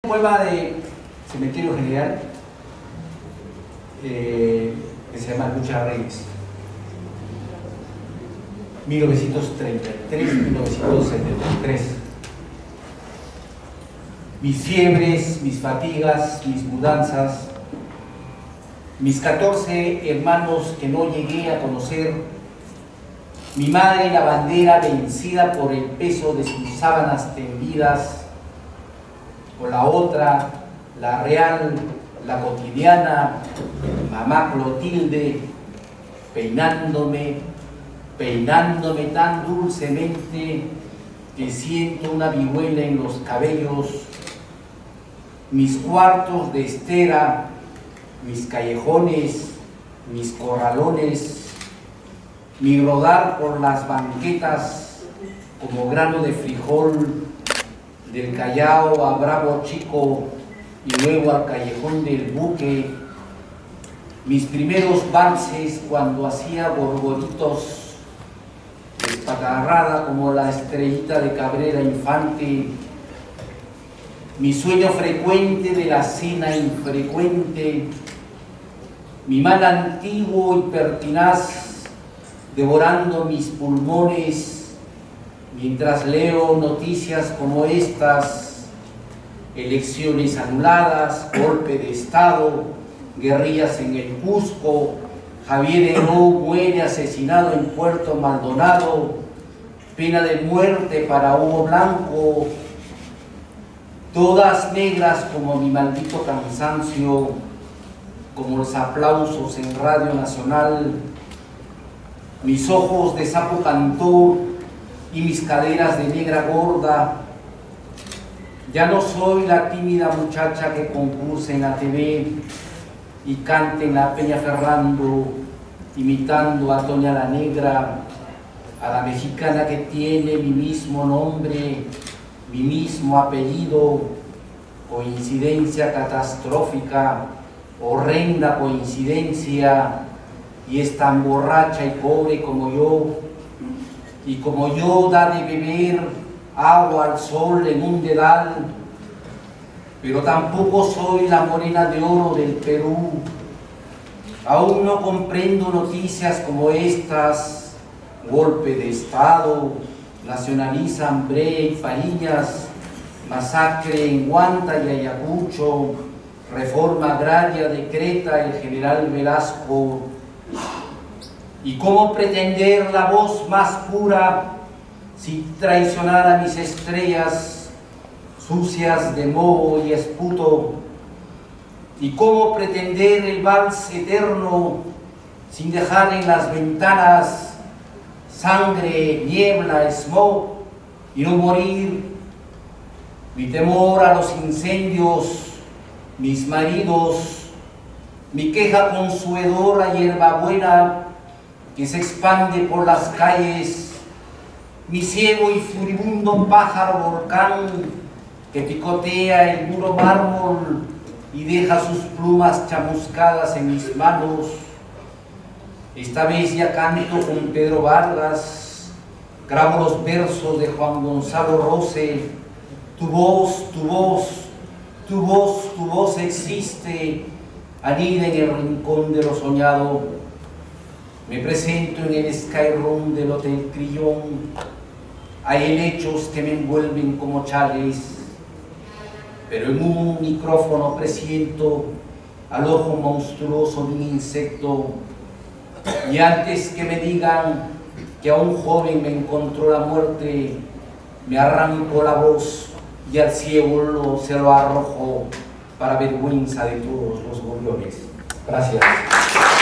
Poema de Cementerio General que se llama Lucha Reyes, 1933-1973. Mis fiebres, mis fatigas, mis mudanzas, mis 14 hermanos que no llegué a conocer, mi madre la bandera vencida por el peso de sus sábanas tendidas, o la otra, la real, la cotidiana, mamá Clotilde, peinándome tan dulcemente que siento una vihuela en los cabellos, mis cuartos de estera, mis callejones, mis corralones, mi rodar por las banquetas como grano de frijol, del Callao a Bravo Chico y luego al Callejón del Buque, mis primeros valses cuando hacía gorgoritos, despatarrada como la estrellita de Cabrera Infante, mi sueño frecuente de la cena infrecuente, mi mal antiguo y pertinaz devorando mis pulmones mientras leo noticias como estas: elecciones anuladas, golpe de Estado, guerrillas en el Cusco, Javier Heró muere asesinado en Puerto Maldonado, pena de muerte para Hugo Blanco, todas negras como mi maldito cansancio, como los aplausos en Radio Nacional, mis ojos de sapo cantor y mis caderas de negra gorda. Ya no soy la tímida muchacha que concursa en la TV y canta en la Peña Ferrando, imitando a Toña la Negra, a la mexicana que tiene mi mismo nombre, mi mismo apellido. Coincidencia catastrófica, horrenda coincidencia, y es tan borracha y pobre como yo, y como yo da de beber agua al sol en un dedal, pero tampoco soy la morena de oro del Perú. Aún no comprendo noticias como estas: golpe de Estado, nacionalizan Brea y Fariñas, masacre en Huanta y Ayacucho, reforma agraria decreta el general Velasco. ¿Y cómo pretender la voz más pura si traicionar a mis estrellas sucias de moho y esputo? ¿Y cómo pretender el vals eterno sin dejar en las ventanas sangre, niebla, smog y no morir? Mi temor a los incendios, mis maridos, mi queja consuedora y hierbabuena que se expande por las calles, mi ciego y furibundo pájaro volcán que picotea el duro mármol y deja sus plumas chamuscadas en mis manos. Esta vez ya canto con Pedro Vargas, grabo los versos de Juan Gonzalo Rose. Tu voz, tu voz, tu voz, tu voz existe, anida en el rincón de lo soñado. Me presento en el Skyroom del Hotel Crillon. Hay helechos que me envuelven como chales, pero en un micrófono presiento al ojo monstruoso de un insecto. Y antes que me digan que a un joven me encontró la muerte, me arranco la voz y al cielo se lo arrojo para vergüenza de todos los gorriones. Gracias.